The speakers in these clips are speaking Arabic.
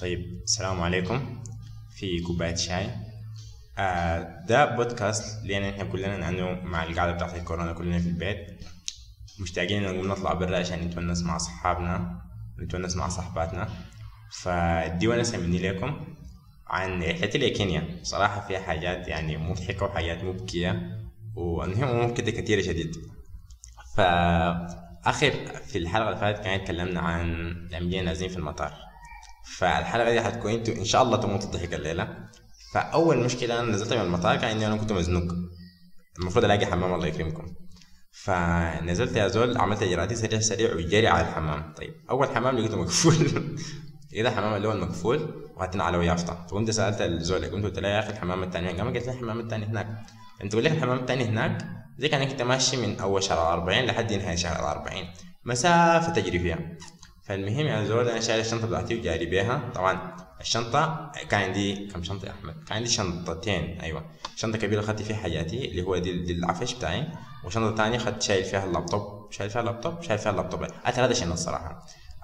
طيب، السلام عليكم. في كوباية شاي. ده بودكاست لأن احنا كلنا لأنه مع القعدة بتاعت الكورونا كلنا في البيت مشتاقين نقوم نطلع برا عشان نتونس مع أصحابنا ونتونس مع صحباتنا. فدي ونسة مني لكم عن رحلتي لكينيا. صراحة فيها حاجات يعني مضحكة وحاجات مبكية وأنهم كده كتيرة شديد. فآخر في الحلقة اللي فاتت كان اتكلمنا عن لما نازلين في المطار. فالحلقة دي حتكون انتوا ان شاء الله تموتوا الضحك الليلة. فأول مشكلة أنا نزلت من المطار كان إني أنا كنت مزنوق، المفروض ألاقي حمام الله يكرمكم. فنزلت يا زول، عملت إجراءاتي سريع سريع وجري على الحمام. طيب أول حمام لقيته مقفول إذا الحمام اللي هو المقفول وحاطين على يافطة. فقمت سألت الزول، قلت له يا أخي الحمام الثاني قام قالت لي الحمام الثاني هناك. أنت تقول لك الحمام الثاني هناك زي كأنك أنت ماشي من أول شهر 40 لحد نهاية شهر 40، مسافة تجري فيها. فالمهم يا زول أنا شايل الشنطة بتاعتي وجاري بيها. طبعا الشنطة كان عندي كم شنطة يا أحمد؟ كان عندي شنطتين. أيوة، شنطة كبيرة خدت فيها حاجاتي اللي هو دي العفش بتاعي، وشنطة تانية خدت شايل فيها اللابتوب، شايل فيها اللابتوب. ثلاثة شنط الصراحة.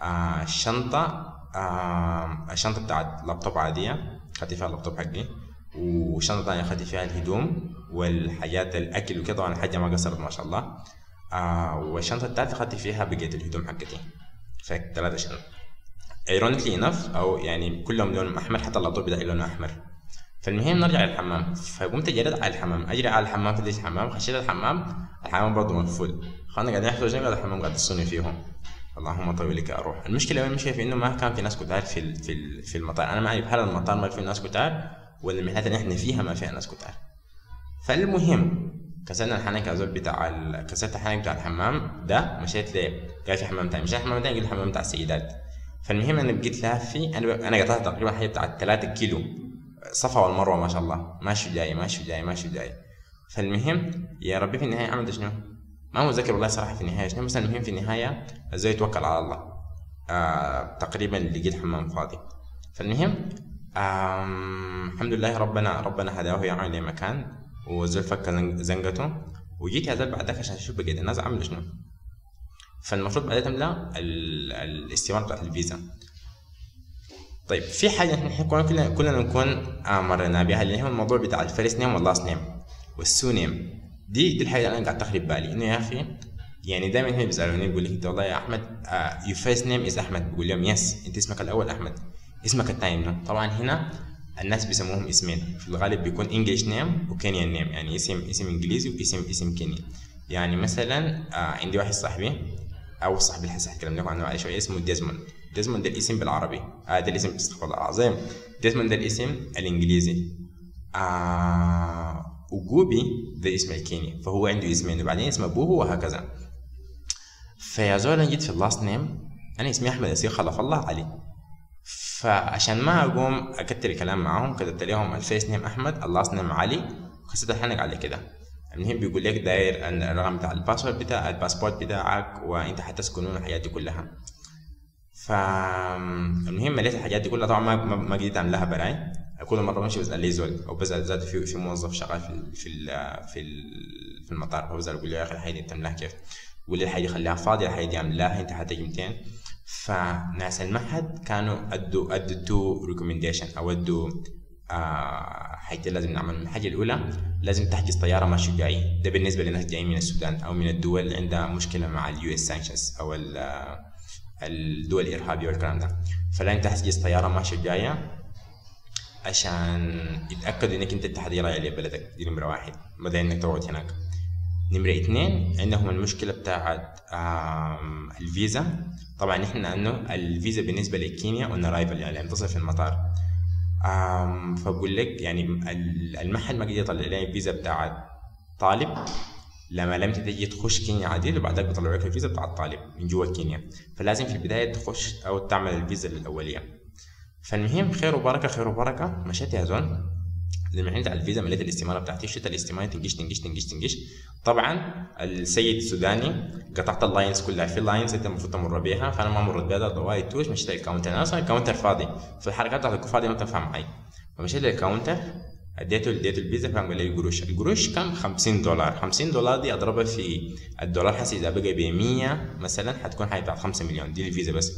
الشنطة بتاعت لابتوب عادية خدت فيها اللابتوب حقي، وشنطة تانية خدت فيها الهدوم والحاجات الأكل وكده. طبعا الحاجة ما قصرت ما شاء الله. والشنطة الثالثة خدت فيها بقية الهدوم حقتي. ثلاثة شنط. ايرونيكلي انف او يعني كلهم لونهم احمر، حتى اللابتوب بتاعي لونه احمر. فالمهم نرجع للحمام. فقمت جريت على الحمام، اجري على الحمام، فتحت الحمام، خشيت الحمام برضه مقفول. خلنا قاعدين نحكي وجنب الحمام قاعد يصوني فيهم. اللهم طويل لك اروح. المشكله في انه ما كان في ناس كتار في المطار. انا ما اعرف هل المطار ما في ناس كتار ولا المحلات اللي احنا فيها ما فيها ناس كتار. فالمهم كسرنا الحنك يا زول كسرت الحنك بتاع الحمام ده، مشيت ليه قال في حمام تاني، مشيت الحمام تاني قلت الحمام بتاع السيدات. فالمهم انا بقيت لافي، انا قطعت تقريبا حاجه بتاع 3 كيلو صفا والمروه ما شاء الله، ماشي جاي. فالمهم يا ربي في النهايه عملت شنو؟ ما متذكر والله صراحه في النهايه شنو، بس المهم في النهايه الزول توكل على الله. تقريبا لقيت حمام فاضي. فالمهم الحمد لله ربنا هداه يعمل لي مكان، والزول فك زنقته. وجيت يا زول بعد ذاك عشان اشوف بقيت الناس عملوا شنو. فالمفروض بعدين تملا الاستمارة بتاعت الفيزا. طيب في حاجة نحن كلنا نكون مرنا بها، اللي هو الموضوع بتاع الفيرست نيم واللاست نيم والسو نيم. دي الحاجة اللي أنا قاعد تخرب بالي، إنه يا أخي يعني دائما هنا بيسألوني بيقول لك والله يا أحمد your first name is أحمد. بقول لهم يس، أنت اسمك الأول أحمد، اسمك الثاني منو؟ طبعا هنا الناس بيسموهم اسمين، في الغالب بيكون انجلش نيم وكينيان نيم، يعني اسم انجليزي واسم كيني. يعني مثلا عندي واحد صاحبي او صاحبي اللي هسه هتكلم لكم عنه بعد شويه اسمه ديزموند ده الاسم بالعربي، ده الاسم استغفر الله العظيم، ديزموند ده الاسم الانجليزي. وجوبي ده الاسم الكيني، فهو عنده اسمين وبعدين اسم ابوه وهكذا. فيا زول جيت في اللاست نيم، انا اسمي احمد ياسين خلف الله علي. فعشان ما اقوم اكتر الكلام معاهم كتبت لهم الفيس نيم احمد، اللاست نيم علي، وخسيت الحنق على كده. المهم بيقول لك داير الرقم بتاع الباسبورت بتاعك وانت حتسكن الحاجات دي كلها. فالمهم مليت الحاجات دي كلها. طبعا ما قدرت اعملها براي، كل مره بمشي بسال لي زول او بسال ذاته في موظف شغال في المطار، فبسال اقول له يا اخي الحاجه دي بتعملها كيف؟ يقول لي الحاجه دي خليها فاضيه، الحاجه دي اعملها انت حتجي 200. فناس المعهد كانوا ادوا 2 ريكومنديشن او ادوا حاجة لازم نعمل. الحاجة الأولى لازم تحجز طيارة ماشي جاي، ده بالنسبة للناس جايين من السودان أو من الدول اللي عندها مشكلة مع اليو اس سانكشنز أو الدول الإرهابية والكلام ده. فلازم تحجز طيارة ماشي جاية عشان يتأكدوا إنك أنت تحضير على بلدك. دي نمرة 1 بدل إنك تقعد هناك. نمرة 2 عندهم المشكلة بتاعت الفيزا. طبعا نحن أنه الفيزا بالنسبة لكينيا ونرايفل يعني انتصر في المطار. فبقول لك يعني المحل ما قدر يطلع لي الفيزا بتاعت طالب لما لم تجي تخش كينيا عادي، وبعدك بيطلعوا لك الفيزا بتاعت طالب من جوا كينيا. فلازم في البدايه تخش او تعمل الفيزا الاوليه. فالمهم خير وبركه مشيت يا زول. لما عندي على الفيزا مليت الاستماره بتاعتي، شفت الاستماره تنقش. طبعا السيد السوداني قطعت اللاينز كلها، في لاينز انت المفروض تمر بيها، فانا ما مرت بيها ضوائي توش. مشيت للكاونتر، انا اصلا الكاونتر فاضي، فالحركات بتاعتك فاضيه ما تنفع معي. فمشيت للكاونتر اديته الفيزا، فقام قال لي القروش كم؟ $50. دي اضربها في الدولار حسي اذا بقى ب 100 مثلا حتكون حاجه بتاعت 5 مليون. دي الفيزا بس.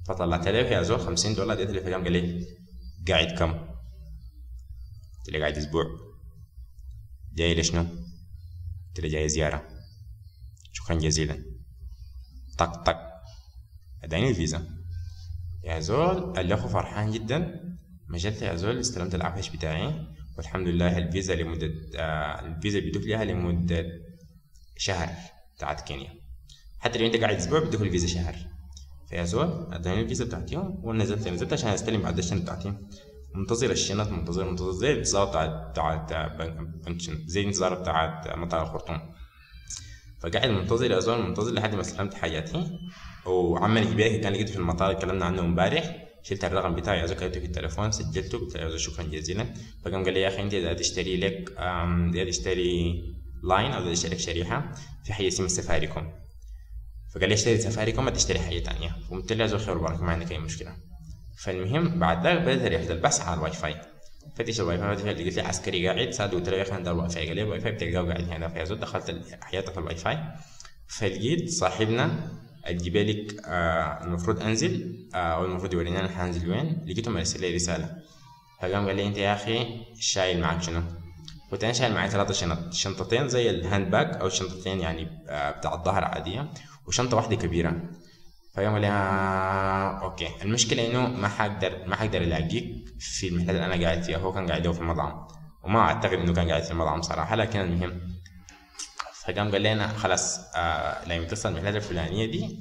فطلعت له يا زول $50 اديت له. فقام قال لي قاعد كم؟ قلت له قاعد اسبوع. جاي لشنو؟ قلت له جاي زياره. شكرا جزيلا. طق طق اداني الفيزا يا زول. الاخو فرحان جدا. مشيت يا زول استلمت العفش بتاعي والحمد لله. الفيزا لمده الفيزا بيدوك ليها لمده شهر بتاعت كينيا. حتى لو انت قاعد اسبوع بيدوك الفيزا شهر. فيا زول اداني الفيزا بتاعتي ونزلت عشان استلم بعد الشنطه بتاعتي. منتظر الشنط منتظر زي الانتظار زي الانتظار بتاعت مطار الخرطوم. فقاعد منتظر يا زول منتظر لحد ما استلمت حاجاتي. وعمل كبير كان لقيته في المطار اتكلمنا عنه امبارح. شلت الرقم بتاعي يا زول كتبته في التليفون سجلته. قلت له يا زول شكرا جزيلا. فقام قال لي يا اخي انت اذا تشتري لك اذا تشتري لاين او اذا تشتري لك شريحه في حاجه اسمها سفاريكوم. فقال لي اشتري سفاريكوم ما تشتري حاجه ثانيه. قلت له يا زول خير وبركه ما عندك اي مشكله. فالمهم بعد ذلك بدات رحله البحث عن الواي فاي. فتش الواي فاي لقيت لي عسكري قاعد ساعده. قلت له يا اخي عندي الواي فاي. قال لي الواي فاي بتلقاه قاعد هنا. فيا زول دخلت حياتي الواي فاي. فلقيت صاحبنا الجبالك المفروض انزل او المفروض يوريني انا حانزل وين. لقيته مرسل لي رساله. فقام قال لي انت يا اخي شايل معك شنو؟ قلت انا شايل معي 3 شنط. شنطتين زي الهاند باج او شنطتين يعني بتاع الظهر عاديه وشنطه واحده كبيره. فقام قال لي اوكي. المشكله انه ما حقدر الاقيك في المحل اللي انا قاعد فيها. هو كان قاعد في المطعم وما اعتقد انه كان قاعد في المطعم صراحه. لكن المهم فقام قال لنا خلاص لما تصل المحلات الفلانيه دي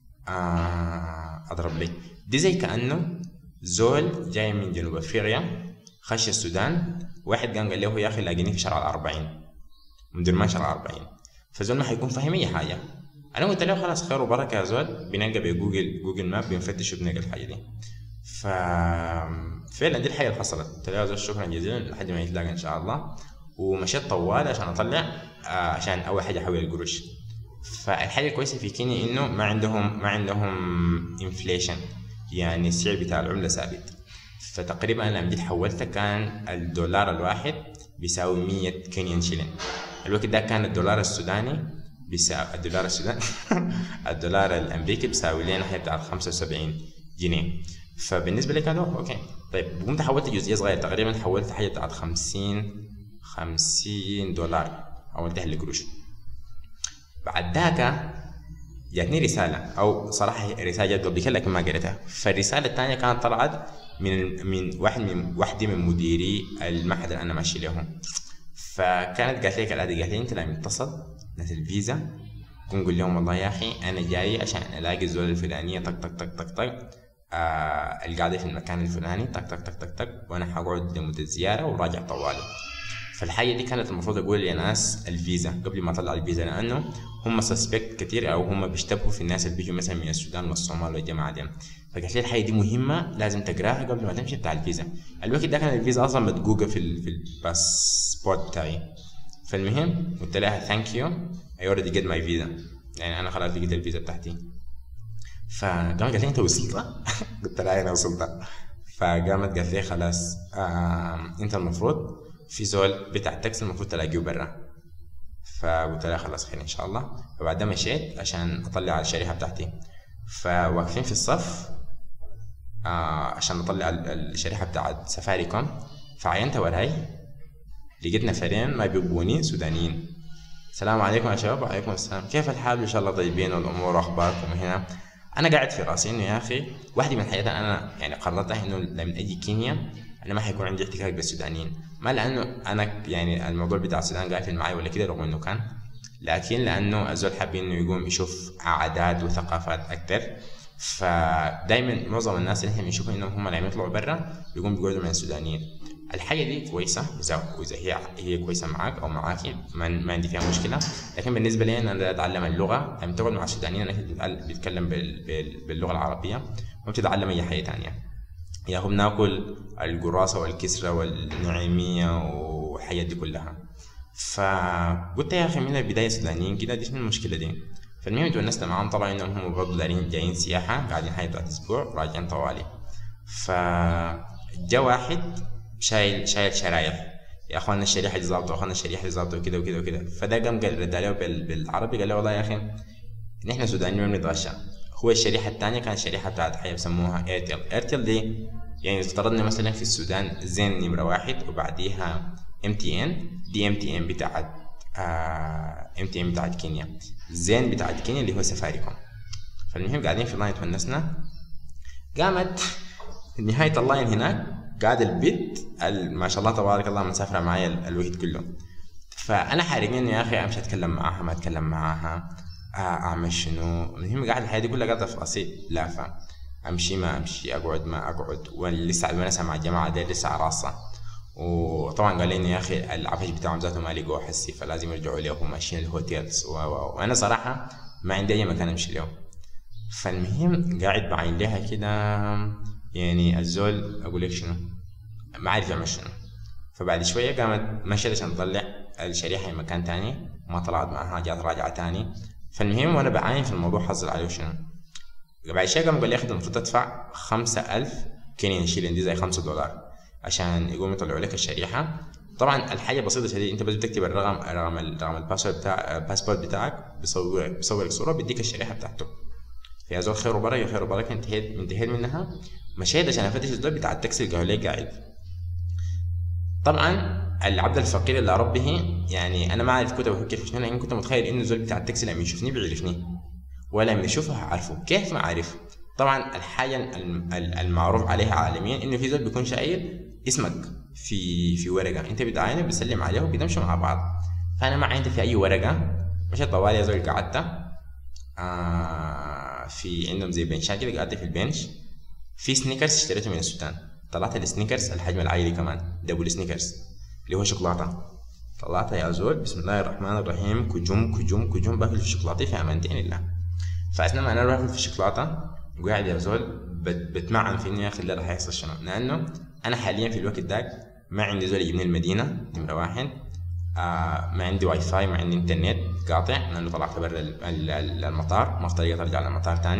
اضرب لي. دي زي كانه زول جاي من جنوب افريقيا خش السودان. واحد قام قال له يا اخي لاقيني في شارع 40 مدير ما شارع 40. فزول ما حيكون فاهم اي حاجه. انا قلت له خلاص خير وبركه يا زول بنلقى بجوجل ماب بنفتش وبنلقى الحاجه دي. فعلا دي الحاجه اللي حصلت. قلت له يا زول شكرا جزيلا لحد ما يتلاقى ان شاء الله. ومشيت طوال عشان اطلع عشان اول حاجه احول القروش. فالحاجه الكويسه في كينيا انه ما عندهم انفليشن يعني السعر بتاع العمله ثابت. فتقريبا انا لما جيت حولت كان $1 الواحد بيساوي 100 كينيان شيلين. الوقت ده كان الدولار السوداني بيساوي الدولار الامريكي بيساوي لنا حاجه بتاع 75 جنيه. فبالنسبه لي كان اوكي. طيب قمت حولت جزئيه صغيره تقريبا حولت حاجه بتاعت $50 حولتها لقروش. بعد ذاك جاتني رساله او صراحه رساله جت قبل كده لكن ما قريتها. فالرساله الثانيه كانت طلعت من واحده من مديري المعهد اللي انا ماشي لهم. فكانت قالت لي كالعاده قالت لي انت لما تتصل ناس الفيزا قوم قول لهم والله يا اخي انا جاي عشان الاقي الزول الفلانيه طق طق طق طق طق القاعده في المكان الفلاني طق طق طق طق طق وانا حقعد لمده زياره وراجع طوالي. فالحاجه دي كانت المفروض اقول للناس الفيزا قبل ما اطلع الفيزا لانه هم سسبكت كتير او هم بيشتبهوا في الناس اللي بيجوا مثلا من السودان والصومال والجماعه دي. فقالت لي الحاجه دي مهمه لازم تقراها قبل ما تمشي بتاع الفيزا. الوقت ده كان الفيزا اصلا مدقوقه في الباسبورت بتاعي. فالمهم قلت لها ثانك يو اي اوريدي جيت ماي فيزا يعني انا خلاص لقيت الفيزا بتاعتي. فقامت قالت لي انت وصلت؟ قلت لها انا وصلت. فقامت قالت لي خلاص انت المفروض في زول بتاع التاكسي المفروض تلاقيه برا. فقلت لها خلاص خير ان شاء الله. فبعدها مشيت عشان اطلع الشريحه بتاعتي. فواقفين في الصف عشان اطلع الشريحه بتاعت سفاريكوم. فعينت وراي لقيت نفرين ما بيبوني سودانيين. السلام عليكم يا شباب. وعليكم السلام كيف الحال ان شاء الله طيبين والامور اخباركم هنا. انا قاعد في راسي انه يا اخي واحده من الحاجات انا يعني قررتها انه لما اجي كينيا انا ما حيكون عندي احتكاك بالسودانيين. ما لانه انا يعني الموضوع بتاع السودان قاعد معي ولا كده رغم انه كان، لكن لانه الزول حابب انه يقوم يشوف عادات وثقافات اكثر. فدايما معظم الناس اللي احنا بنشوفهم انهم هم لما يطلعوا برا بيقوموا بيقعدوا مع السودانيين. الحاجه دي كويسه اذا هي كويسه معاك او معاكي ما عندي فيها مشكله. لكن بالنسبه لي انا اتعلم اللغه لما تقعد مع السودانيين انا بتكلم باللغه العربيه ما بتتعلم اي حاجه ثانيه. يا هم بناكل القراصه والكسره والنعيميه والحاجات دي كلها. فقلت يا اخي من البدايه السودانيين كده دي المشكله دي. فالمهم تونست معاهم طبعا انهم هم برضه جايين سياحه قاعدين حاجه بتاعت اسبوع راجعين طوالي. فجا واحد شايل شرايح يا اخوانا الشريحه دي ظابطه واخوانا الشريحه دي ظابطه وكده وكده وكده. فده قام قال رد عليه بالعربي قال له والله يا اخي نحن سودانيين ما بنتغشى هو الشريحة الثانية كانت الشريحة بتاعت حاجة بسموها ايرتيل. ايرتيل دي يعني افترضنا مثلا في السودان زين نمرة 1 وبعديها MTN، دي MTN بتاعت MTN بتاعت كينيا، زين بتاعت كينيا اللي هو سفاريكوم. فالمهم قاعدين في اللاين تونسنا، قامت نهاية اللاين هناك قاعد البت ما شاء الله تبارك الله مسافرة معايا الوقت كله. فأنا حارقني يا أخي أمشي أتكلم معاها ما أتكلم معاها، أعمل شنو. المهم قاعد الحياة دي كلها قاعدة في راسي لافة، أمشي ما أمشي، أقعد ما أقعد، ولسه الونسة مع الجماعة دي لسه راسة. وطبعا قال لي يا اخي العفش بتاعهم ذاته ما لقوه حسي، فلازم يرجعوا له وهم ماشيين الهوتيلز وانا صراحه ما عندي اي مكان امشي له. فالمهم قاعد بعين لها كده، يعني الزول اقول لك شنو ما عارف يعمل شنو. فبعد شويه قامت مشيت عشان تطلع الشريحه من مكان تاني، ما طلعت معها، جات راجعه تاني. فالمهم وانا بعاين في الموضوع حصل عليه شنو. بعد شويه قام قال لي يا اخي المفروض تدفع 5000 كينيان شيلين، دي زي $5 عشان يقوموا يطلعوا لك الشريحه. طبعا الحاجه بسيطه شديد، انت بس بتكتب رقم الباسبورت بتاعك، بيصور لك صوره بيديك الشريحه بتاعته. فيا زول خير وبركه خير وبركه، انتهيت منها. مشيت عشان افتش الزول بتاع التاكسي اللي قالوا لي قاعد. طبعا العبد الفقير اللي ربه، يعني انا ما اعرف كنت بفكر في شنو، لان كنت متخيل انه الزول بتاع التاكسي لما يشوفني بيعرفني، ولا لما يشوفه عارفه. كيف ما عارف؟ طبعا الحاجه المعروف عليها عالميا انه في زول بيكون شايل اسمك في ورقه، انت بتعاينه بتسلم عليه وبتمشوا مع بعض. فانا ما عينت في اي ورقه، مشيت طوالي يا زول قعدت في عندهم زي بنشات كده، قعدت في البنش. في سنيكرز اشتريته من السودان، طلعت السنيكرز الحجم العائلي كمان، دبل سنيكرز اللي هو شوكولاته. طلعتها يا زول بسم الله الرحمن الرحيم، كجوم كجوم كجوم، باكل في شوكولاتي في امانتين الله. فاثناء ما انا باكل في الشوكولاته وقاعد يا زول بتمعن في انه يا اخي اللي راح يحصل شنو، لانه انا حاليا في الوقت داك ما عندي زول يجيبني المدينه نمره 1، ما عندي واي فاي، ما عندي انترنت قاطع لانه طلعت برا المطار، ما في طريقه ارجع للمطار تاني.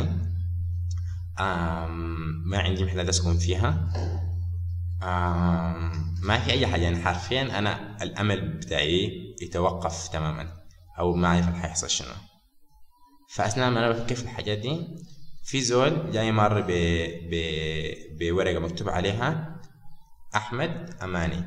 ما عندي محلات اسكن فيها، ما في اي حاجه. يعني حرفيا انا الامل بتاعي يتوقف تماما، او ما اعرف اللي حيحصل شنو. فاثناء ما انا بفكر في الحاجات دي، في زول جاي مر بورقه مكتوب عليها احمد اماني،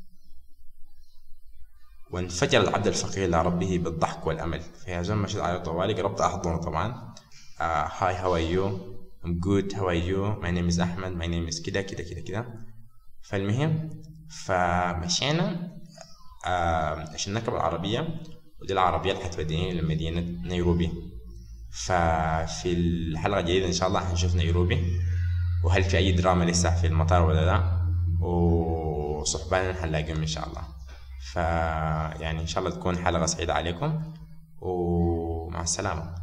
وانفجر العبد الفقير الى ربه بالضحك والامل. فيا زول مشيت على طوالي، قربت احضنه طبعا. هاي هاو ار يو، I'm good, how are you, my name is أحمد, my name is كده كده كده كده. فالمهم فمشينا عشان نركب العربية، ودي العربية اللي حتوديني لمدينة نيروبي. ففي الحلقة الجديدة إن شاء الله حنشوف نيروبي، وهل في أي دراما لسه في المطار ولا لا، وصحبان حنلاقيهم إن شاء الله. فيعني إن شاء الله تكون حلقة سعيدة عليكم، ومع السلامة.